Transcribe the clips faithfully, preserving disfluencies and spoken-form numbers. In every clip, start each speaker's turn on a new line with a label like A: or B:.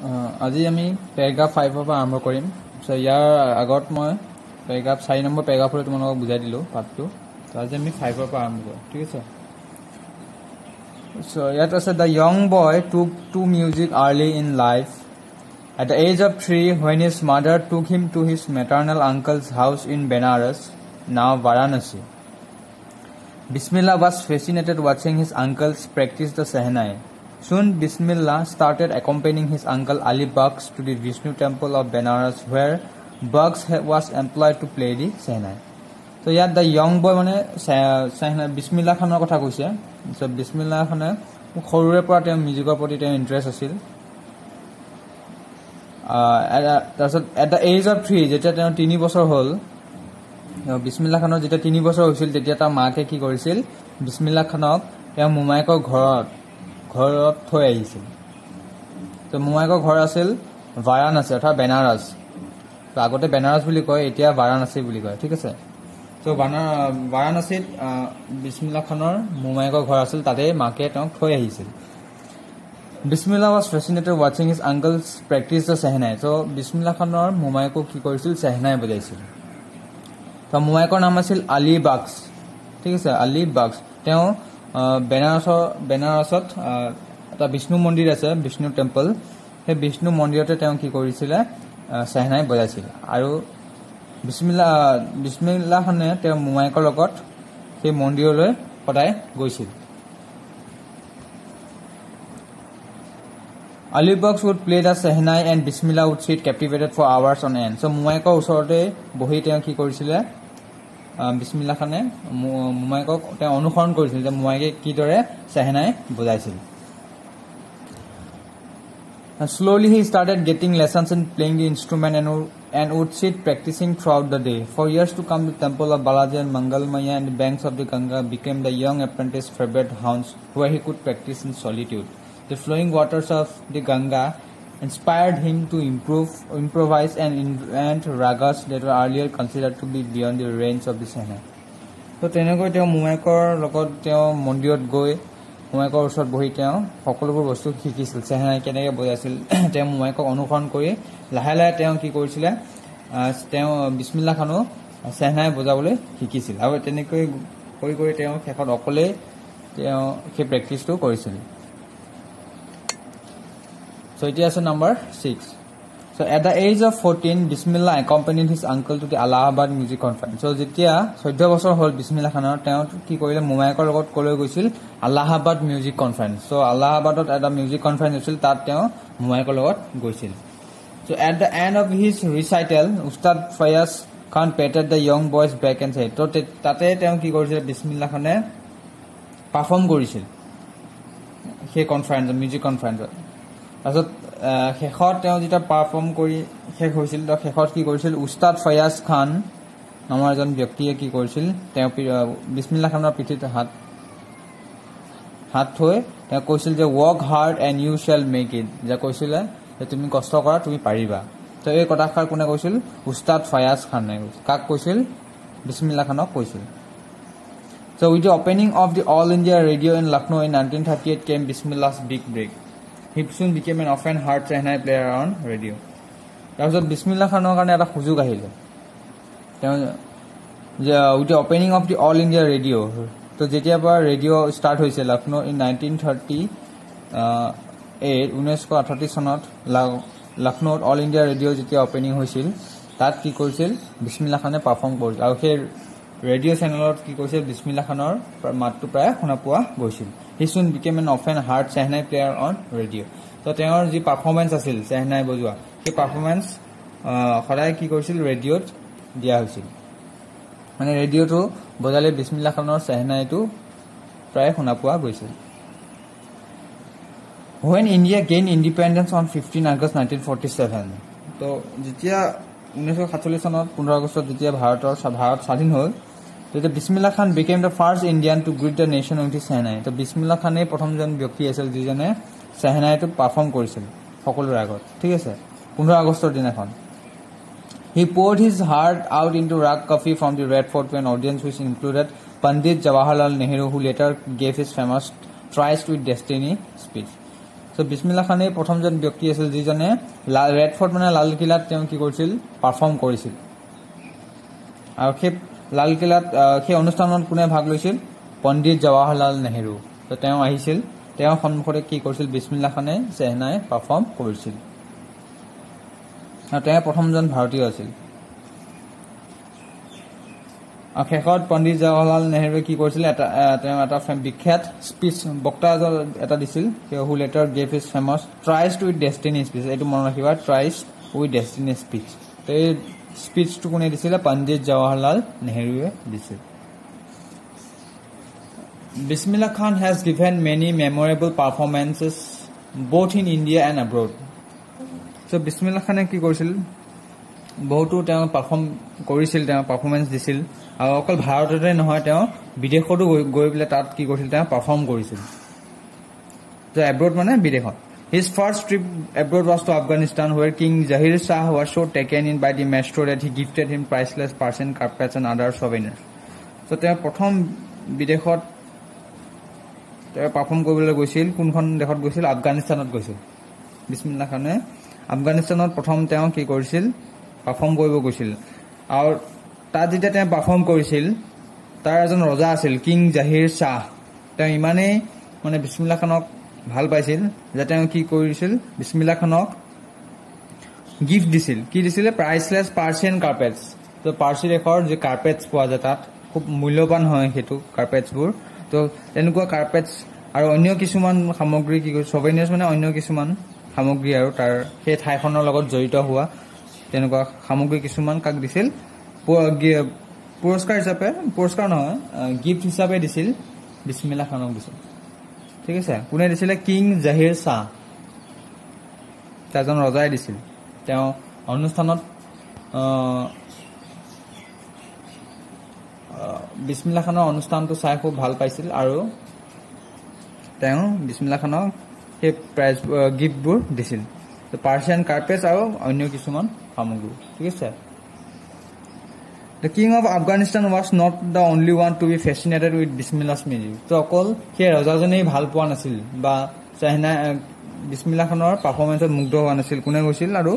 A: আজি আমি পেৰাগ্ৰাফ ফাইভৰ পৰা আৰম্ভ কৰিম। সো ইয়াৰ আগত মই পেৰাগ্ৰাফ চাৰি নম্বৰ পেৰাগ্ৰাফলৈ তোমালোকক বুজাই দিলোঁ পাৰ্টটো। তো আজি আমি ফাইভৰ পৰা আৰম্ভ কৰিম, ঠিক আছে। সো ইয়াত আছে the young boy took to music early in life. At the age of three, when his mother took him to his maternal uncle's house in Benares, now Varanasi, Bismillah was fascinated watching his uncles practice the Sehnai. Soon Bismillah started accompanying his uncle Ali Baksh to the Vishnu temple of Benares, where Baksh was employed to play the Sehnai. So here the young boy mane Sehnai Bismillah khaner kotha koise. So Bismillah khane khorure pora te music or proti te interest asil. তাৰপিছত at the age of three যেতিয়া তেওঁ তিনি বছৰ হ'ল, বিছমিল্লা খানৰ যেতিয়া তিনি বছৰ হৈছিল তেতিয়া তাৰ মাকে কি কৰিছিল, বিছমিল্লা খানক তেওঁ মোমায়েকৰ ঘৰত ঘৰত থৈ আহিছিল। তো মোমায়েকৰ ঘৰ আছিল বাৰাণসী অৰ্থাৎ বেনাৰস। তো আগতে বেনাৰস বুলি কয়, এতিয়া বাৰাণসী বুলি কয়, ঠিক আছে। তো বাৰাণসীত বিছমিল্লা খানৰ মোমায়েকৰ ঘৰ আছিল, তাতে মাকে তেওঁক থৈ আহিছিল। Bismillah was fascinated watching his uncles practice the Sehnai. So Bismillah Khanor মোমায়েকক কি কৰিছিল, সেহনাই বজাইছিল। তো মোমায়েকৰ নাম আছিল আলী বাক্স, ঠিক আছে, আলী বাক্স। তেওঁ বেনাৰসৰ বেনাৰসত এটা বিষ্ণু মন্দিৰ আছে, বিষ্ণু টেম্পল। সেই বিষ্ণু মন্দিৰতে তেওঁ কি কৰিছিলে, সেহনাই বজাইছিল। আৰু বিছমিল্লা বিছমিল্লা খানে তেওঁ মোমায়েকৰ লগত সেই মন্দিৰলৈ সদায় গৈছিল। Ali Baksh would play the Sehnai and Bismillah would sit captivated for hours on end. So মোমায়েকৰ ওচৰতে বহি তেওঁ কি কৰিছিলে, বিছমিল্লা খানে মোমায়েকক তেওঁ অনুসৰণ কৰিছিল যে মোমায়েকে কিদৰে সেহনাই বজাইছিল। Slowly he started getting lessons in playing the instrument and would, and would sit practicing throughout the day. For years to come, the temple of Balaji and Mangalmaya and the banks of the Ganga became the young apprentice's favorite haunts where he could practice in solitude. The flowing waters of the Ganga inspired him to improve, improvise and invent ragas that were earlier considered to be beyond the range of the Sehnai. So তেনেকৈ তেওঁ মোমায়েকৰ লগত তেওঁ মন্দিৰত গৈ মোমায়েকৰ ওচৰত বহি তেওঁ সকলোবোৰ বস্তু শিকিছিল, সেহনাই কেনেকৈ বজাইছিল। তেওঁ মোমায়েকক অনুসৰণ কৰি লাহে লাহে তেওঁ কি কৰিছিলে, তেওঁ বিছমিল্লা খানো সেহনাই বজাবলৈ শিকিছিল। আৰু তেনেকৈ কৰি কৰি তেওঁ শেষত অকলেই তেওঁ সেই প্ৰেক্টিচটো কৰিছিল। So it is number six. So at the age of fourteen, Bismillah accompanied his uncle to the Allahabad music conference. So যেতিয়া চৈধ্য বছৰ হ'ল বিছমিল্লা খানৰ, তেওঁ কি কৰিলে, মোমায়েকৰ লগত কলৈ গৈছিল, আল্লাহাবাদ মিউজিক কনফাৰেন্স। So আল্লাহাবাদত এটা মিউজিক কনফাৰেন্স হৈছিল, তাত তেওঁ মোমায়েকৰ লগত গৈছিল। So at the end of his recital, Ustad Fayaz Khan patted the young boy's back and said, তো তাতে তেওঁ কি কৰিছিল, বিছমিল্লা খানে পাৰফৰ্ম কৰিছিল সেই কনফাৰেন্স মিউজিক কনফাৰেন্সত। তাৰপিছত শেষত তেওঁ যেতিয়া পাৰফৰ্ম কৰি শেষ হৈছিল, তেওঁ শেষত কি কৰিছিল, উস্তাদ ফয়াজ খান নামৰ এজন ব্যক্তিয়ে কি কৰিছিল, তেওঁ বিছমিল্লা খানৰ পিঠিত হাত হাত থৈ তেওঁ কৈছিল যে work hard and you shall make it, যে কৈছিলে যে তুমি কষ্ট কৰা, তুমি পাৰিবা। তো এই কথাষাৰ কোনে কৈছিল, উস্তাদ ফয়াজ খানে কৈছিল। কাক কৈছিল, বিছমিল্লা খানক কৈছিল। So with the opening of the All India Radio in Lucknow in nineteen thirty-eight came Bismillah's big break. He soon became an often heard Sehnai player on radio. তাৰপিছত বিছমিল্লা খানৰ কাৰণে এটা সুযোগ আহিলে, তেওঁ with the opening of the All India Radio'. তো যেতিয়াৰ পৰা ৰেডিঅ' ষ্টাৰ্ট হৈছে Lucknow in nineteen thirty eight ঊনৈছশ আঠত্ৰিছ চনত লক্ষ্ণৌত অল ইণ্ডিয়া ৰেডিঅ' যেতিয়া অপেনিং হৈছিল, তাত কি কৰিছিল, বিছমিল্লা খানে পাৰফৰ্ম কৰিছিল। আৰু সেই ৰেডিঅ' চেনেলত কি কৈছিল, বিছমিল্লা খানৰ মাতটো প্ৰায় শুনা পোৱা গৈছিল। He soon became an often heard Sehnai player on radio. তো তেওঁৰ যি পাৰফৰ্মেঞ্চ আছিল সেহনাই বজোৱা, সেই পাৰফৰ্মেঞ্চ সদায় কি কৰিছিল, ৰেডিঅ'ত দিয়া হৈছিল। মানে ৰেডিঅ'টো বজালে বিছমিল্লা খানৰ সেহনাইটো প্ৰায় শুনা পোৱা গৈছিল। When India gained independence on fifteen August nineteen forty-seven, তো যেতিয়া ঊনৈছশ সাতচল্লিছ চনত পোন্ধৰ আগষ্টত যেতিয়া ভাৰতৰ ভাৰত স্বাধীন হ'ল, তেতিয়া বিছমিল্লা খান became the first Indian to greet the nation with his Sehnai. তো বিছমিল্লা খানে প্ৰথমজন ব্যক্তি আছিল যিজনে সেহনাইটো পাৰফৰ্ম কৰিছিল সকলোৰে আগত, ঠিক আছে, পোন্ধৰ আগষ্টৰ দিনাখন। He poured his heart out into rag coffee from the Red Fort to an audience which included Pandit Jawaharlal Nehru, who later gave his famous Tries with Destiny speech. So Bismillah খানে প্ৰথমজন ব্যক্তি আছিল যিজনে ৰেড ফৰ্ট মানে লাল কিলাত তেওঁ কি কৰিছিল perform কৰিছিল আৰু সেই লাল কিলাত সেই অনুষ্ঠানত কোনে ভাগ লৈছিল পণ্ডিত জৱাহৰলাল নেহৰু তো তেওঁ আহিছিল তেওঁ সন্মুখতে কি কৰিছিল বিসমিল্লাহ খানে সেহনাই পাৰফৰ্ম কৰিছিল আৰু তেওঁ প্ৰথমজন ভাৰতীয় আছিল আৰু শেষত পণ্ডিত জৱাহৰলাল নেহৰুৱে কি কৰিছিল এটা তেওঁ এটা বিখ্যাত স্পিচ বক্তা এটা দিছিল who later gave his famous tries to with destiny speech এইটো মনত ৰাখিবা ট্ৰাইজ উইথ ডেষ্টিনি স্পিচ তো এই স্পিচটো কোনে দিছিলে পণ্ডিত জৱাহৰলাল নেহৰুৱে দিছিল Bismillah Khan has given many memorable performances both in India and abroad. So Bismillah Khan কি কৰিছিল বহুতো তেওঁ পাৰফৰ্ম কৰিছিল তেওঁ পাৰফৰমেন্স দিছিল আৰু অকল ভাৰততে নহয় তেওঁ বিদেশতো গৈ পেলাই তাত কি কৰিছিল তেওঁ পাৰফৰ্ম কৰিছিল তো abroad মানে বিদেশত His first trip abroad was to Afghanistan where King Zahir Shah was so taken in by the maestro that he gifted him priceless Persian carpets and other souvenirs. So তেওঁ প্ৰথম বিদেশত তেওঁ perform কৰিবলৈ গৈছিল কোনখন দেশত গৈছিল আফগানিস্তানত গৈছিল বিসমিল্লাহ খানে আফগানিস্তানত প্ৰথম তেওঁ কি কৰিছিল পাৰফৰ্ম কৰিব গৈছিল আৰু তাত যেতিয়া তেওঁ পাৰফৰ্ম কৰিছিল তাৰ এজন ৰজা আছিল কিং জাহিৰ শাহ তেওঁ ইমানেই মানে বিসমিল্লাহ খানক ভাল পাইছিল যে তেওঁ কি কৰিছিল বিসমিল্লাহ খানক গিফ্ট দিছিল কি দিছিল প্ৰাইসলেস পাৰ্সিয়ান কাৰ্পেটস তো পাৰ্সি দেশৰ যে কাৰ্পেটস পোৱা যায় তাত খুব মূল্যৱান হয় হেতু কাৰ্পেটছবোৰ তো এনেকুৱা কাৰ্পেটস আৰু অন্য কিছুমান সামগ্ৰী কি সোভেনিয়াৰ্স মানে অন্য কিছুমান সামগ্ৰী আৰু তাৰ সেই ঠাইখনৰ লগত জড়িত হোৱা তেনেকুৱা সামগ্ৰী কিছুমান কাক দিছিল পুৰস্কাৰ হিচাপে পুৰস্কাৰ নহয় গিফ্ট হিচাপে দিছিল বিসমিল্লাহ খানক দিছিল ঠিক আছে কোনে দিছিল কিং জাহিৰ শাহ তাজন ৰজাই দিছিল তেওঁ অনুষ্ঠানত বিসমিল্লাহ খানৰ অনুষ্ঠানটো চাই খুব ভাল পাইছিল আৰু তেওঁ বিসমিল্লাহ খানক সেই প্ৰাইজ গিফ্টবোৰ দিছিল তো পাৰ্সিয়ান কাৰ্পেটস আৰু অন্য কিছুমান সামগ্ৰী ঠিক আছে The king of Afghanistan was not the only one to be fascinated with Bismillah's music. তো অকল সেই ৰজাজনেই ভাল পোৱা নাছিল বা চাহনা বিসমিল্লাহ খানৰ পাৰফৰমেন্সত মুগ্ধ হোৱা নাছিল কোনে গৈছিল আৰু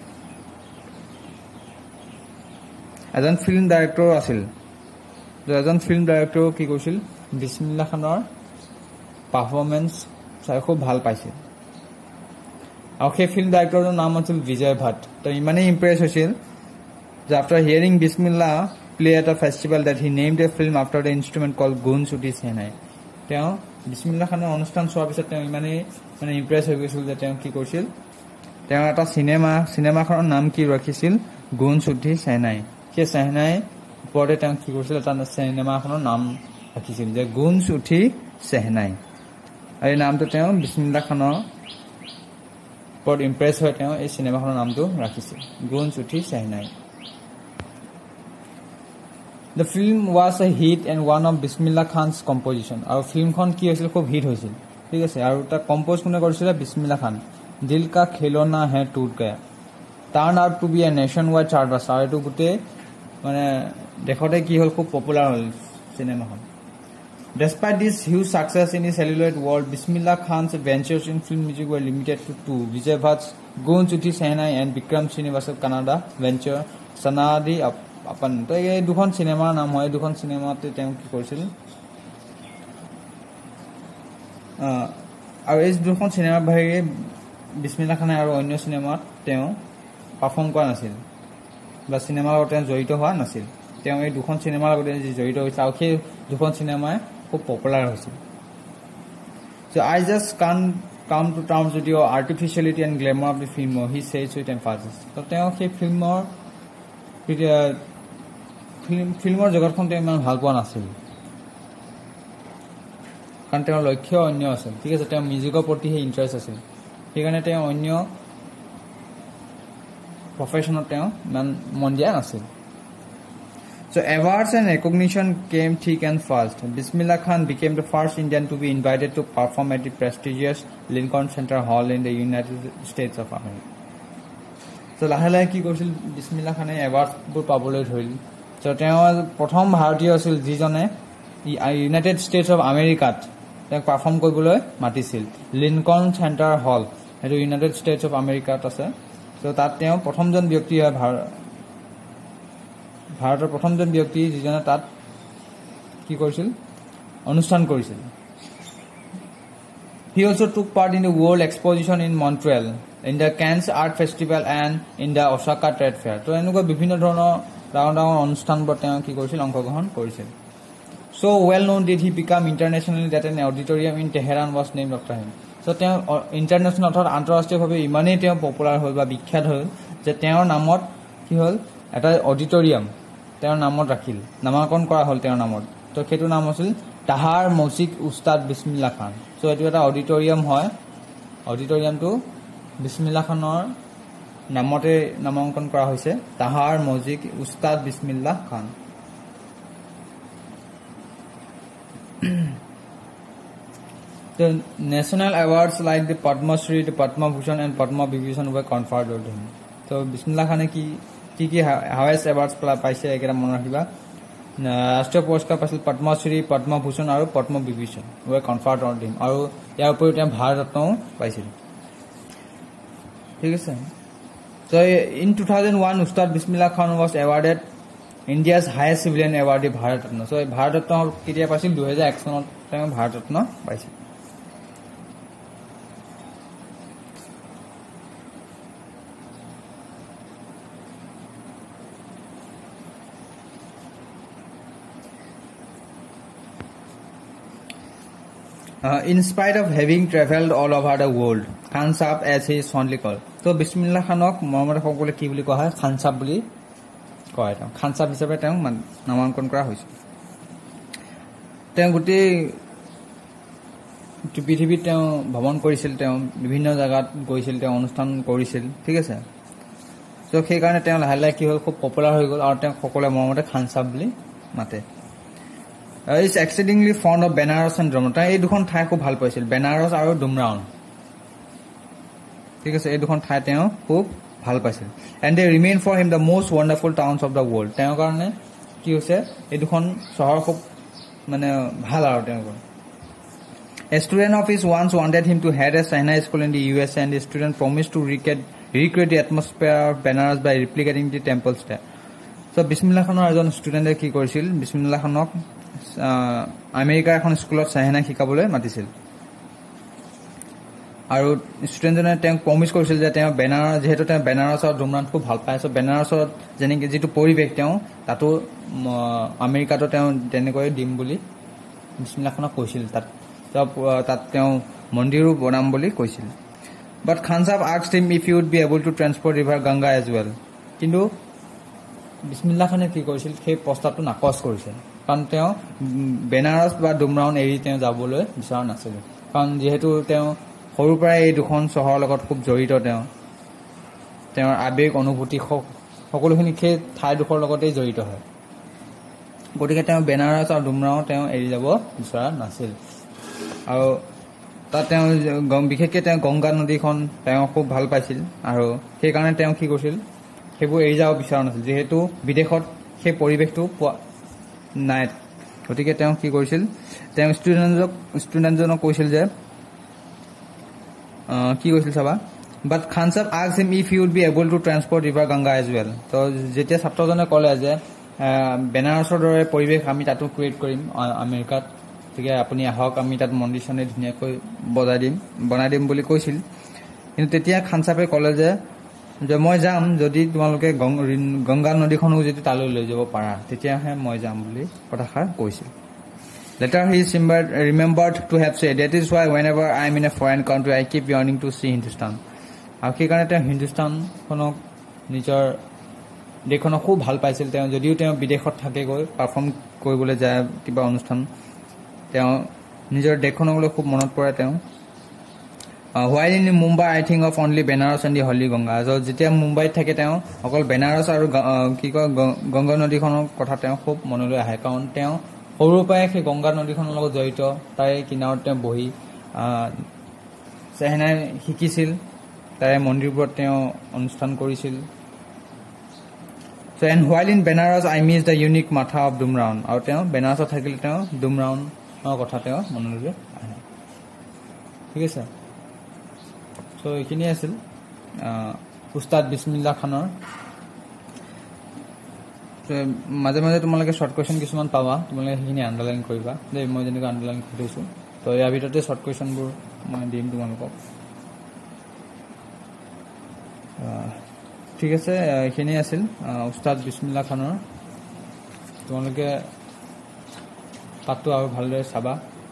A: এজন ফিল্ম ডাইৰেক্টৰ আছিল এজন ফিল্ম ডাইৰেক্টৰ কি কৈছিল বিসমিল্লাহ খানৰ পাৰফৰমেন্স চাই খুব ভাল পাইছিল আৰু সেই ফিল্ম ডাইৰেক্টৰৰ নাম আছিল বিজয় ভাট তো ইমানেই ইমপ্ৰেছ হৈছিল যে after hearing Bismillah play at a festival that he named a film after the instrument called Gun Suti Sehnai তেওঁ বিসমিল্লাহ খানৰ অনুষ্ঠান চোৱাৰ পিছত তেওঁ ইমানেই মানে ইমপ্ৰেছ হৈ গৈছিল যে তেওঁ কি কৰিছিল তেওঁ এটা সিনেমা সিনেমাখনৰ নাম কি ৰাখিছিল গুণ সুধি সেহনাই সেই সেহনাই ওপৰতে তেওঁ কি কৰিছিল এটা সিনেমাখনৰ নাম ৰাখিছিল যে গুণ সুধি সেহনাই আৰু এই নামটো তেওঁ বিসমিল্লাহ খানৰ ওপৰত ইমপ্ৰেছ হৈ তেওঁ এই সিনেমাখনৰ নামটো ৰাখিছিল গুণ সুধি সেহনাই The film was a hit and one of Bismillah Khan's composition. Our film khon ki hoisil khub hit hoisil. ঠিক আছে আৰু তা কম্পোজ কোনে কৰিছিল বিসমিল্লাহ খান দিল কা খেলনা হে টুট গয়া turn out to be a nationwide chartbuster আৰু এটো গুতে মানে দেখতে কি হল খুব পপুলাৰ হল সিনেমাখন Despite this huge success in the celluloid world, Bismillah Khan's ventures in film music were limited to two: Vijay Bhatt's Gun Suti Sehnai and Vikram Srinivasa's Kannada venture Sanadi Apan. তো এই দুখন সিনেমাৰ নাম হয় দুখন সিনেমাতে তেওঁ কি কৰিছিল আৰু এই দুখন সিনেমাৰ বাহিৰে বিসমিল্লাহ খানে আৰু অন্য সিনেমাত তেওঁ পাৰফৰ্ম কৰা নাছিল বা সিনেমাৰ লগত তেওঁ জড়িত হোৱা নাছিল তেওঁ এই দুখন সিনেমাৰ লগত জড়িত হৈছিল আৰু সেই দুখন সিনেমাই খুব পপুলাৰ হৈছিল So I just can't come to terms with your artificiality and glamour of the film, he says with emphasis. তো তেওঁ সেই ফিল্মৰ ফিল্ম ফিল্মৰ জগতখন তেওঁ ইমান ভাল পোৱা নাছিল কাৰণ তেওঁৰ লক্ষ্য অন্য আছিল ঠিক আছে তেওঁ মিউজিকৰ প্ৰতি হে ইন্টাৰেষ্ট আছিল সেইকাৰণে তেওঁ অন্য প্ৰফেশনত তেওঁ মান মন দিয়া নাছিল So awards and recognition came thick and fast. Bismillah Khan became the first Indian to be invited to perform at the prestigious Lincoln Center Hall in the United States of America. So lahe lahe ki korsil Bismillah Khan e awards bur pabole dhoril. So তেওঁ প্ৰথম ভাৰতীয় আছিল যিজনে United states of আমেৰিকাত তেওঁক perform কৰিবলৈ মাতিছিল Lincoln centre হল এইটো ইউনাইটেড ষ্টেটছ অফ আমেৰিকাত আছে তো তাত তেওঁ প্ৰথমজন ব্যক্তি হয় ভাৰতৰ প্ৰথমজন ব্যক্তি যিজনে তাত কি কৰিছিল অনুষ্ঠান কৰিছিল He also took part in the World Exposition in Montreal, in the Cannes Art Festival and in the Osaka Trade Fair. তো এনেকুৱা বিভিন্ন ধৰণৰ ডাঙৰ ডাঙৰ অনুষ্ঠানবোৰ তেওঁ কি কৰিছিল অংশগ্ৰহণ কৰিছিল So well known did he become internationally that an auditorium in Tehran was named after him. So তেওঁ ইন্টাৰনেশ্যনেল অৰ্থাৎ আন্তঃৰাষ্ট্ৰীয়ভাৱে ইমানেই তেওঁ পপুলাৰ হ'ল বা বিখ্যাত হ'ল যে তেওঁৰ নামত কি হ'ল এটা অডিটৰিয়াম তেওঁৰ নামত ৰাখিল নামাকৰণ কৰা হ'ল তেওঁৰ নামত তো সেইটো নাম আছিল তাহাৰ মৌচিক উস্তাদ বিছমিল্লাহ খান সো এটো এটা অডিটৰিয়াম হয় অডিটৰিয়ামটো বিছমিল্লাহ খানৰ নামতে নামাকৰণ কৰা হৈছে তাহাৰ মৌচিক উস্তাদ বিছমিল্লাহ খান The national awards like the Padma Shri, the Padma Bhushan and Padma Vibhushan were conferred on him. So Bismillah Khan ki ki ki highest awards paise ekera mon rakhiba Rashtriya Puraskar paisal Padma Shri, Padma Bhushan aru Padma Vibhushan were conferred on him aru yar upor te Bharat Ratna paisil thik ase So in two thousand one Ustad Bismillah Khan was awarded India's highest civilian award Bharat Ratna so Bharat Ratna ketia paisil two thousand one sonot te Bharat Ratna paisil Uh, in spite of having traveled all over the world, Khan Sahab as he is fondly called. So Bismillah Khanok Muhammad Khokole ki boli koha Khan Sahab boli koha eta. Khan Sahab hisabe teu namankon kora hoise. Teu guti পৃথিৱীত তেওঁ ভ্ৰমণ কৰিছিল তেওঁ বিভিন্ন জায়গাত গৈছিল তেওঁ অনুষ্ঠান কৰিছিল ঠিক আছে সো সেই কাৰণে তেওঁ লাহে লাহে কি হ'ল খুব পপুলাৰ হৈ গ'ল আৰু তেওঁ সকলোৱে মৰমতে খান সাহেব বুলি মাতে Uh, is exceedingly fond of Benares and Dumraon. এই দুখন ঠাই খুব ভাল পাইছিল বেনাৰস আৰু ডুমৰাউন ঠিক আছে এই দুখন ঠাই তেওঁ খুব ভাল পাইছিল and they remain for him the most wonderful towns of the world তেওঁৰ কাৰণে কি হৈছে এই দুখন চহৰ খুব মানে ভাল আৰু তেওঁৰ A student of his once wanted him to head a Shehnai school in the U S A and the student promised to recreate, recreate the atmosphere of Benares by replicating the temples there. So Bismillah Khanor ejon student e ki korisil Bismillah Khanok আমেৰিকাৰ এখন স্কুলত চাহেনা শিকাবলৈ মাতিছিল আৰু ষ্টুডেণ্টজনে তেওঁক promise কৰিছিল যে তেওঁ বেনাৰস যেহেতু তেওঁ বেনাৰস আৰু ডুমৰাউন খুব ভাল পায় সো বেনাৰসত যেনেকৈ যিটো পৰিৱেশ তেওঁ তাতো আমেৰিকাতো তেওঁ তেনেকৈ দিম বুলি বিছমিল্লাহ খানক কৈছিল তাত তাত তেওঁ মন্দিৰো বনাম বুলি কৈছিল বাট খান সাহেব asked him if he would be able to transport river Ganga as well কিন্তু বিছমিল্লাহ খানে কি কৰিছিল সেই প্ৰস্তাৱটো নাকচ কৰিছিল কাৰণ তেওঁ বেনাৰস বা ডুমৰাউন এৰি তেওঁ যাবলৈ বিচৰা নাছিল কাৰণ যেহেতু তেওঁ সৰুৰ পৰাই এই দুখন চহৰৰ লগত খুব জড়িত তেওঁ তেওঁৰ আবেগ অনুভূতি সকলোখিনি সেই ঠাইডোখৰ লগতেই জড়িত হয় গতিকে তেওঁ বেনাৰস আৰু ডুমৰাউন তেওঁ এৰি যাব বিচৰা নাছিল আৰু তাত তেওঁ বিশেষকৈ তেওঁ গংগা নদীখন তেওঁ খুব ভাল পাইছিল আৰু সেইকাৰণে তেওঁ কি কৰিছিল সেইবোৰ এৰি যাব বিচৰা নাছিল যেহেতু বিদেশত সেই পৰিৱেশটো নাই গতিকে তেওঁ কি কৰিছিল তেওঁ ষ্টুডেণ্টজক ষ্টুডেণ্টজনক কৈছিল যে কি কৈছিল চাবা বাট খান সাহেব asked him if he would be able to transport river Ganga as well তো যেতিয়া ছাত্ৰজনে ক'লে যে বেনাৰসৰ দৰে পৰিৱেশ আমি তাতো ক্ৰিয়েট কৰিম আমেৰিকাত গতিকে আপুনি আহক আমি তাত মন্দিৰ চনে ধুনীয়াকৈ বজাই দিম বনাই দিম বুলি কৈছিল কিন্তু তেতিয়া খান সাহেবে ক'লে যে যে মই যাম যদি তোমালোকে গংগা নদীখনক যদি তালৈ লৈ যাব পাৰা তেতিয়াহে মই যাম বুলি কথাষাৰ কৈছিল Later he is remembered to have said that is why whenever I am in a foreign country I keep yearning to see Hindustan আৰু সেই কাৰণে তেওঁ হিন্দুস্তানখনক নিজৰ দেশখনক খুব ভাল পাইছিল তেওঁ যদিও তেওঁ বিদেশত থাকে গৈ পাৰফৰ্ম কৰিবলৈ যায় কিবা অনুষ্ঠান তেওঁ নিজৰ দেশখনলৈ খুব মনত পৰে তেওঁ Uh, while in Mumbai, I think of only Benares and the Holy Ganga. So, যেতিয়া মুম্বাইত থাকে তেওঁ অকল বেনাৰস আৰু কি কয় গংগা নদীখনৰ কথা তেওঁ খুব মনলৈ আহে কাৰণ তেওঁ সৰুৰ পৰাই সেই গংগা নদীখনৰ লগত জড়িত তাই কিনাৰত তেওঁ বহি চেহনাই শিকিছিল তাই মন্দিৰবোৰত তেওঁ অনুষ্ঠান কৰিছিল So, and while in Benares, I miss the unique matha of Dumraon. আৰু তেওঁ বেনাৰসত থাকিলে তেওঁ ডুমৰাউনৰ কথা তেওঁ মনলৈ আহে ঠিক আছে সো এইখিনি আছিল উস্তাদ বিসমিল্লাহ খানৰ মাঝে মাঝে তোমালোকে শর্ট কোয়েশ্চন কিছুমান পাবা তোমালোকে সেইখিনি আন্ডাৰলাইন কৰিবা দেই মই যেনেকৈ আন্ডাৰলাইন কৰিছো তো ইয়াৰ ভিতৰতে শর্ট কোয়েশ্চনবোৰ মই দিম তোমালোকক ঠিক আছে এইখিনি আছিল উস্তাদ বিসমিল্লাহ খানৰ তোমালোকে পাঠটো আৰু ভালদৰে চাবা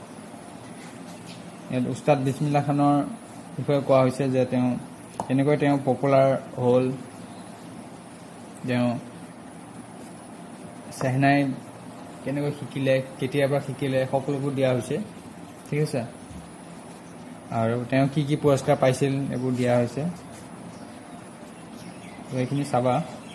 A: ইয়াত উস্তাদ বিসমিল্লাহ খানৰ বিষয়ে কোৱা হৈছে যে তেওঁ কেনেকৈ তেওঁ পপুলাৰ হ'ল তেওঁ সেহনাই কেনেকৈ শিকিলে কেতিয়াৰ পৰা শিকিলে সকলোবোৰ দিয়া হৈছে ঠিক আছে আৰু তেওঁ কি কি পুৰস্কাৰ পাইছিল এইবোৰ দিয়া হৈছে এইখিনি চাবা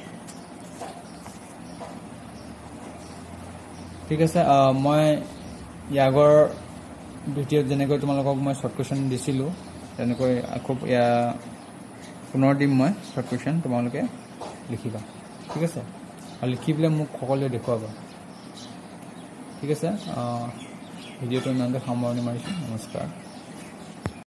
A: ঠিক আছে মই ইয়াগৰ ভিডিঅ'ত যেনেকৈ তোমালোকক মই শৰ্ট কুৱেশ্যন দিছিলোঁ তেনেকৈ আকৌ পুনৰ দিম মই শৰ্ট কুৱেশ্যন তোমালোকে লিখিবা ঠিক আছে আৰু লিখি পেলাই মোক সকলোৱে দেখুৱাবা ঠিক আছে ভিডিঅ'টো ইমানতে সামৰণি মাৰিছোঁ নমস্কাৰ